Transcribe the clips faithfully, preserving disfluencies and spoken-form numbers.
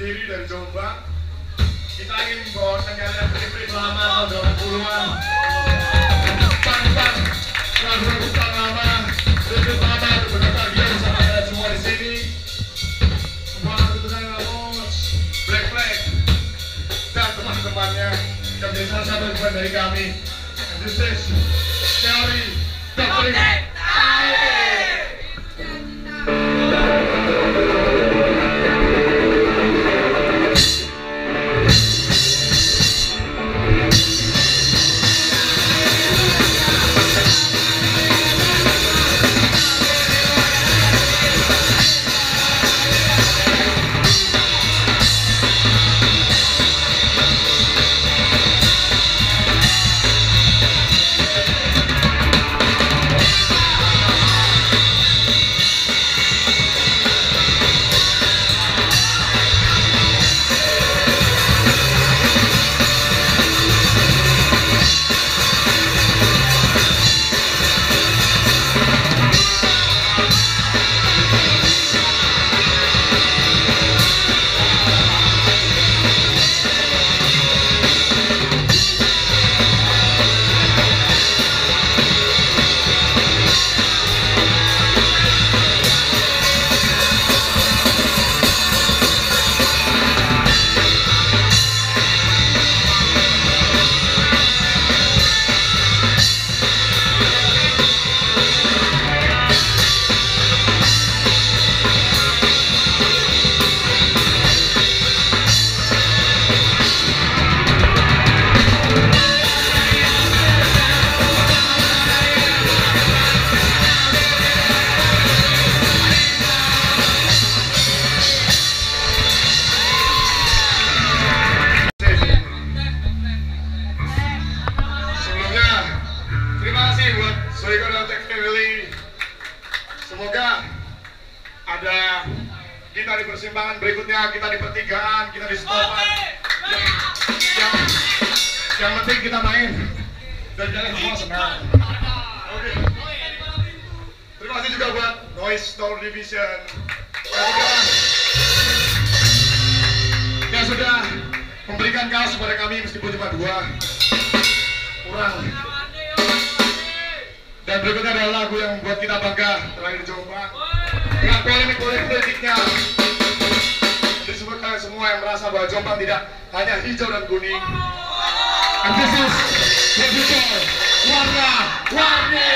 sendiri dari Jombang. Kita ingin membawakan kalian klip-klip lama tahun delapan puluhan. Bang-bang, lagu-lagu lama, klip-klip lama berbahagia bersama kalian semua di sini. Semua tentunya Ramos, Black Flag, dan teman-temannya yang menjadi salah satu teman dari kami. And this is Theory Doctrine. Semoga ada kita di persimpangan berikutnya, kita di pertigaan, kita di stopan. Yang, yang, yang penting kita main dan kalian semua senang. Oke. Terima kasih juga buat Noise Store Division yang sudah, yang sudah memberikan kaos kepada kami meskipun cuma dua, kurang. Dan berikutnya adalah lagu yang membuat kita bangga terakhir di Jombang dengan polemik-polemik politiknya. Disebut kalian semua yang merasa bahwa Jombang tidak hanya hijau dan kuning. And this is the future warna-warni.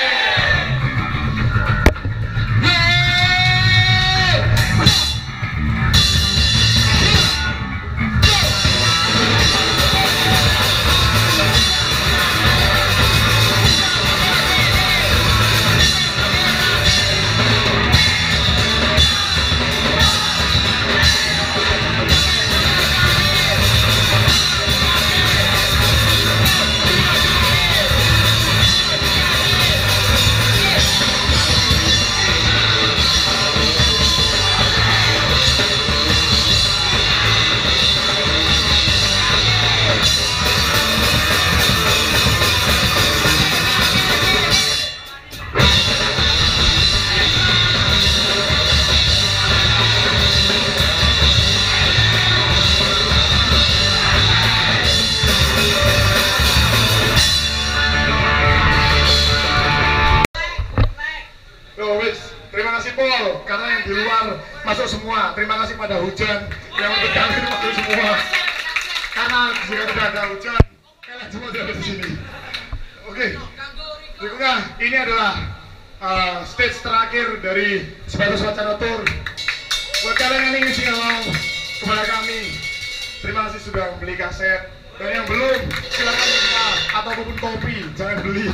Terima kasih Paul, karena yang di luar masuk semua. Terima kasih pada hujan yang untuk kalian masuk semua. Karena jika tidak ada hujan, kalian semua tidak ada di sini. Oke, berikutnya ini adalah uh, stage terakhir dari Sebatas Wacana Tour. Buat kalian yang ingin sing along kepada kami, terima kasih sudah membeli kaset. Dan yang belum, silakan minta ataupun kopi, jangan beli.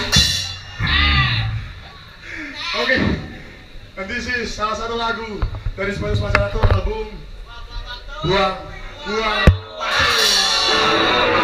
Oke. Okay. And this is salah satu lagu dari Sebatas Wacana Tour album Buang Buang Pasir.